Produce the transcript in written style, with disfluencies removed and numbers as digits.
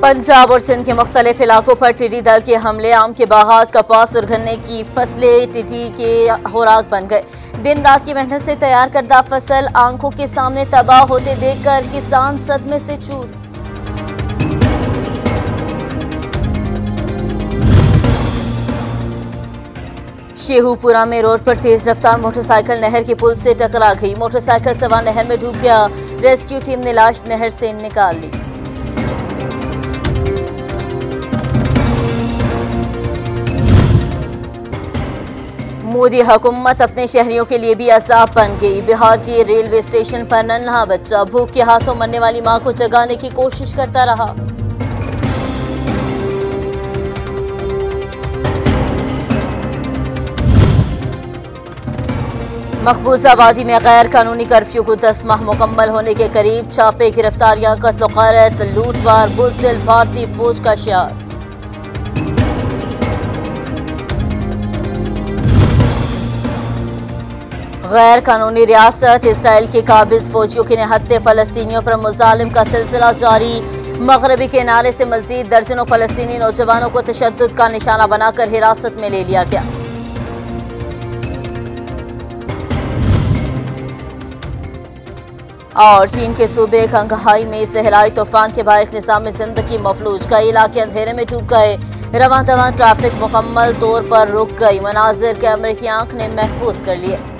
पंजाब और सिंध के मुख्तलिफ इलाकों पर टिड्डी दल के हमले, आम के बागात, कपास और गन्ने की फसलें टिड्डी के खुराक बन गए। दिन रात की मेहनत से तैयार करदा फसल आंखों के सामने तबाह होते देखकर किसान सदमे से चूर। शेहूपुरा में रोड पर तेज रफ्तार मोटरसाइकिल नहर के पुल से टकरा गई। मोटरसाइकिल सवार नहर में डूब गया। रेस्क्यू टीम ने लाश नहर से निकाल ली। मोदी हुकूमत अपने शहरियों के लिए भी अज़ाब बन गई। बिहार के रेलवे स्टेशन पर नन्हा बच्चा भूख के हाथों मरने वाली मां को जगाने की कोशिश करता रहा। मकबूजा वादी में गैर कानूनी कर्फ्यू को 10 माह मुकम्मल होने के करीब। छापे, गिरफ्तारियां, कत्ल, गारत, लूटवार, बुज़दिल भारतीय फौज का शिकार। गैर कानूनी रियासत इसराइल के काबिज फौजियों के निहत्ते फलस्तीनियों पर मुजालिम का सिलसिला जारी। मगरबी किनारे से मजीद दर्जनों फलस्तीनी नौजवानों को तशद्दुद का निशाना बनाकर हिरासत में ले लिया गया। और चीन के सूबे खंगहाई में सहराई तूफान के बारिश निज़ाम ज़िंदगी मफलूज। कई इलाके अंधेरे में डूब गए। रवां दवां ट्रैफिक मुकम्मल तौर पर रुक गई। मनाजिर कैमरे की आंख ने महफूज कर लिए।